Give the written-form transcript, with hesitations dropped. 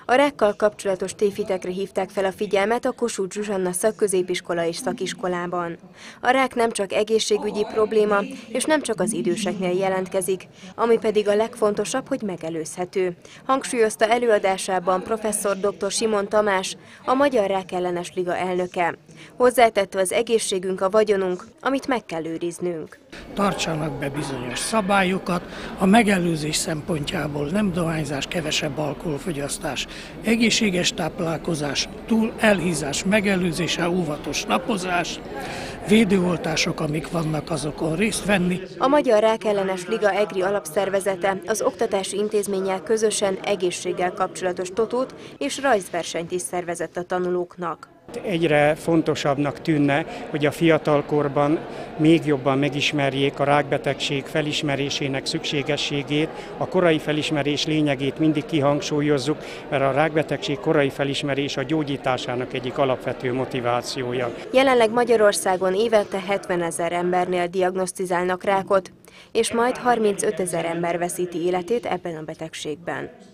A rákkal kapcsolatos tévhitekre hívták fel a figyelmet a Kossuth Zsuzsanna szakközépiskola és szakiskolában. A rák nem csak egészségügyi probléma, és nem csak az időseknél jelentkezik, ami pedig a legfontosabb, hogy megelőzhető, hangsúlyozta előadásában professzor dr. Simon Tamás, a Magyar Rákellenes Liga elnöke. Hozzátette, az egészségünk a vagyonunk, amit meg kell őriznünk. Tartsanak be bizonyos szabályokat, a megelőzés szempontjából nem dohányzás, kevesebb alkoholfogyasztás, egészséges táplálkozás, túl elhízás megelőzése, óvatos napozás, védőoltások, amik vannak, azokon részt venni. A Magyar Rákellenes Liga EGRI alapszervezete az oktatási intézménnyel közösen egészséggel kapcsolatos totót és rajzversenyt is szervezett a tanulóknak. Egyre fontosabbnak tűnne, hogy a fiatalkorban még jobban megismerjék a rákbetegség felismerésének szükségességét, a korai felismerés lényegét mindig kihangsúlyozzuk, mert a rákbetegség korai felismerés a gyógyításának egyik alapvető motivációja. Jelenleg Magyarországon évente 70 000 embernél diagnosztizálnak rákot, és majd 35 000 ember veszíti életét ebben a betegségben.